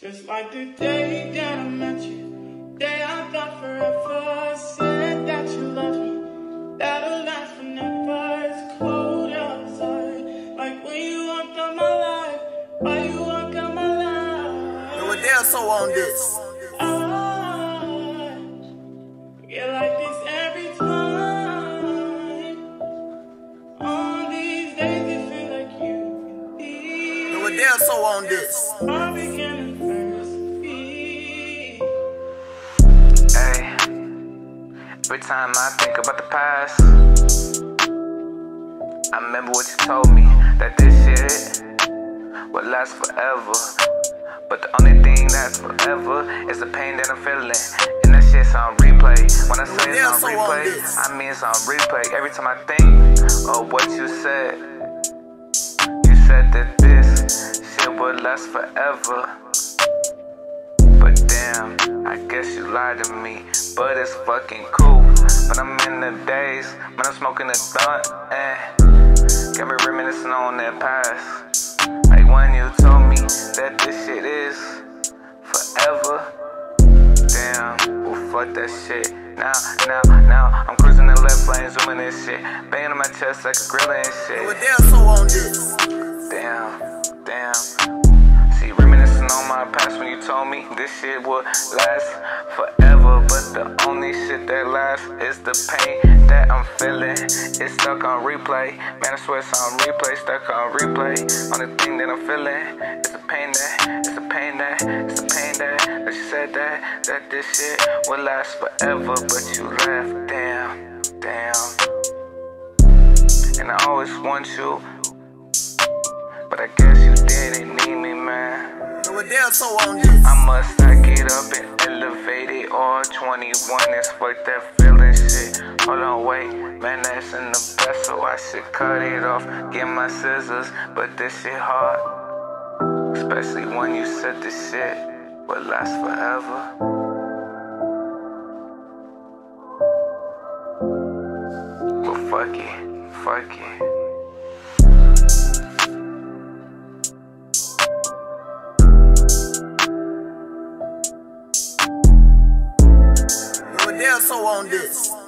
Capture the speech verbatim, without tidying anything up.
Just like the day that I met you, day I thought forever. Said that you loved me, that'll last forever. It's cold outside, like when you walked out my life. Why you walk out my life? No, they're so on this. I get like this every time. On these days it feel like you can be. No, they're so on this. I began first be. Hey, every time I think about the past, I remember what you told me, that this shit will last forever. But the only thing that's forever is the pain that I'm feeling. And that shit's on replay. When I say it's on replay, I mean it's on replay. Every time I think of what you said, you said that this shit would last forever. But damn, I guess you lied to me. But it's fucking cool. But I'm in the days when I'm smoking a blunt and got me reminiscing on that past. Like when you told me that this shit is forever. Damn, well fuck that shit. Now, now, now I'm cruising the left lane, zooming this shit, banging on my chest like a gorilla and shit. No, they're so on this. Damn, damn. See, reminiscing on my past when you told me this shit would last forever. But the only shit that lasts is the pain that I'm feeling. It's stuck on replay. Man, I swear it's on replay, stuck on replay. Only thing that I'm feeling is the pain that, it's the pain that, it's the pain that, that you said that, that this shit would last forever. But you left, damn, damn. And I always want you, but I guess you didn't need me, man. No, they're so on this. I must not get up and elevate it all. twenty-one is fuck that feeling shit. Hold on, wait, man, that's in the best, so I should cut it off. Get my scissors, but this shit hard. Especially when you said this shit will last forever. But fuck it, fuck it. No, they're so on this.